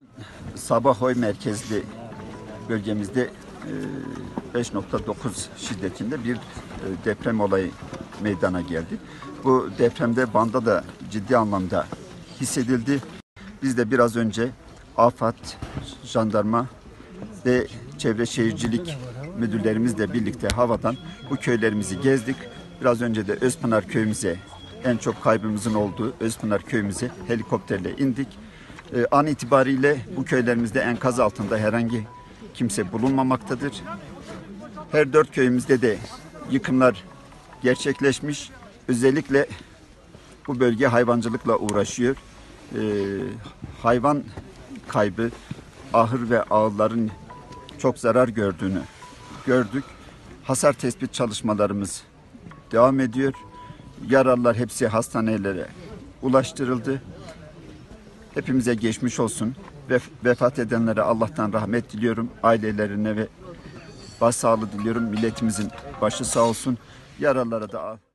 Sabahoy merkezli bölgemizde 5.9 şiddetinde bir deprem olayı meydana geldi. Bu depremde Van'da da ciddi anlamda hissedildi. Biz de biraz önce AFAD, jandarma ve Çevre Şehircilik müdürlerimizle birlikte havadan bu köylerimizi gezdik. Biraz önce de Özpınar köyümüze, en çok kaybımızın olduğu Özpınar köyümüze helikopterle indik. An itibariyle bu köylerimizde enkaz altında herhangi kimse bulunmamaktadır. Her 4 köyümüzde de yıkımlar gerçekleşmiş. Özellikle bu bölge hayvancılıkla uğraşıyor. Hayvan kaybı, ahır ve ağılların çok zarar gördüğünü gördük. Hasar tespit çalışmalarımız devam ediyor. Yaralılar hepsi hastanelere ulaştırıldı. Hepimize geçmiş olsun. Vefat edenlere Allah'tan rahmet diliyorum. Ailelerine ve başsağlığı diliyorum. Milletimizin başı sağ olsun. Yaralılara da